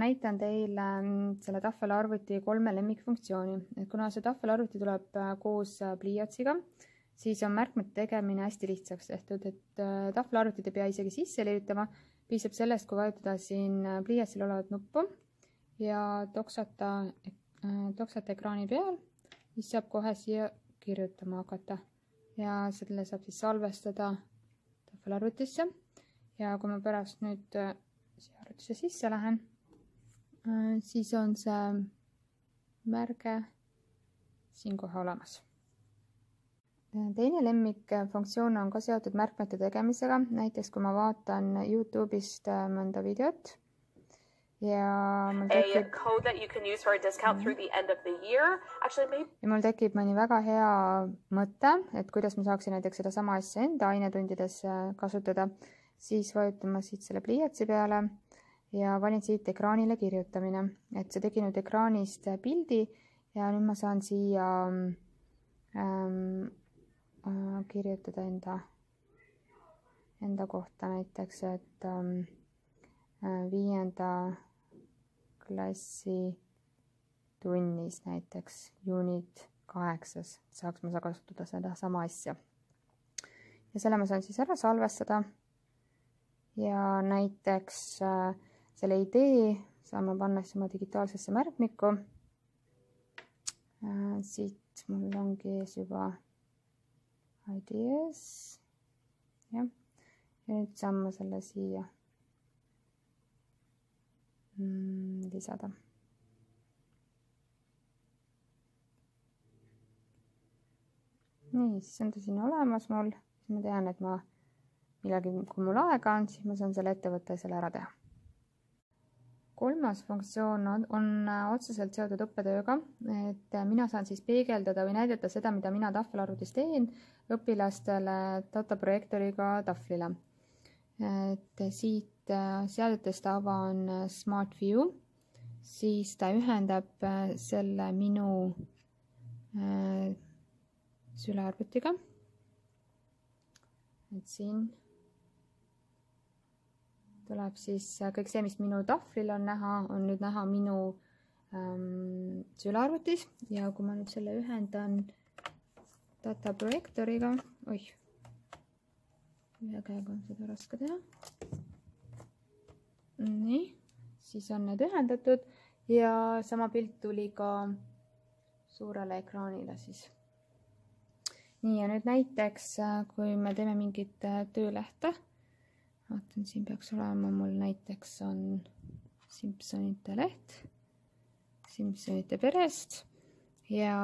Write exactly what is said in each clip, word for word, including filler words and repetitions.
näitan teile selle tahvelarvuti kolme lemmikfunktsiooni. Et kuna see tahvelarvuti tuleb koos pliiatsiga, siis on märkmete tegemine hästi lihtsaks tehtud, et tahvelarvutit ei pea isegi sisse lülitama. Piisab sellest, kui vajutada siin pliiatsil olevat nuppu ja toksata, toksata ekraani peal, siis saab kohe siia kirjutama hakata. Ja selle saab siis salvestada tahvelarvutisse. Ja kui ma pärast nüüd siia arvutisse sisse lähen, siis on see märge siin kohe olemas. Teine lemmikfunktsioon on ka seotud märkmete tegemisega. Näiteks kui ma vaatan YouTube'ist mõnda videot ja mul tekib, ja mul tekib mõni väga hea mõte, et kuidas ma saaksin näiteks seda sama asja enda ainetundides kasutada, siis vajutan ma siit selle pliiatsi peale ja valin siit ekraanile kirjutamine. Et see tegi nüüd ekraanist pildi ja nüüd ma saan siia ähm, kirjutada enda, enda kohta näiteks, et ähm, viienda klassi tunnis näiteks juunit kaheksas saaks ma kasutada seda sama asja. Ja selle ma saan siis ära salvestada ja näiteks äh, selle idee saan ma panna oma digitaalsesse märkmikku. Äh, siit mul ongi ees juba ideas. Ja, ja nüüd saan ma selle siia mm, lisada. Nii, siis on ta siin olemas mul. Siis ma tean, et ma millalgi, kui mul aega on, siis ma saan selle ette võtta ja selle ära teha. Kolmas funktsioon on, on otseselt seotud õppetööga, et mina saan siis peegeldada või näidata seda, mida mina tahvelarvutis teen õpilastele dataprojektoriga tahvlile. Et siit seadetest avan Smart View, siis ta ühendab selle minu äh, sülearvutiga. Et siin tuleb siis kõik see, mis minu tahvlil on näha, on nüüd näha minu ähm, sülearvutis. Ja kui ma nüüd selle ühendan dataprojektoriga, oih, ühe käega on seda raske teha. Nii, siis on need ühendatud ja sama pilt tuli ka suurele ekraanile siis. Nii, ja nüüd näiteks, kui me teeme mingit töölehte, vaatan, siin peaks olema mul näiteks on Simpsonite leht, Simpsonite perest ja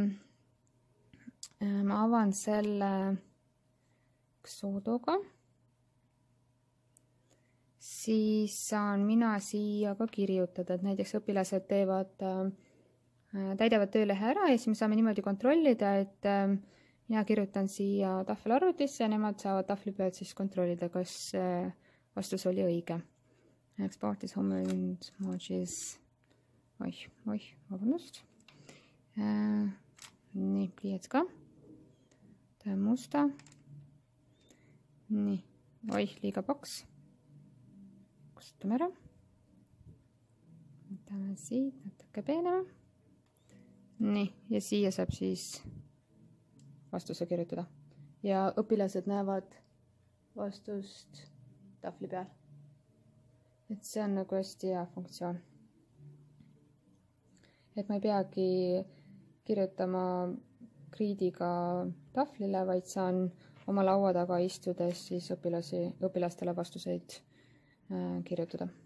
ma avan selle Xodoga, siis saan mina siia ka kirjutada, et näiteks õpilased teevad, täidavad töölehe ära ja siis me saame niimoodi kontrollida, et mina kirjutan siia tahvelarvutisse ja nemad saavad tahvli pealt siis kontrollida, kas vastus oli õige. Export is home and emojis. Oih, oih, vabandust. Äh, nii, pliiats ka. Ta on musta. Nii, oih, liiga paks. Kustutame ära. Võtame siit natuke peenema. Nii, ja siia saab siis vastuse kirjutada. Ja õpilased näevad vastust tahvli peal. Et see on nagu hästi hea funktsioon. Et ma ei peagi kirjutama kriidiga tahvlile, vaid saan oma laua taga istudes siis õpilasi, õpilastele vastuseid äh, kirjutada.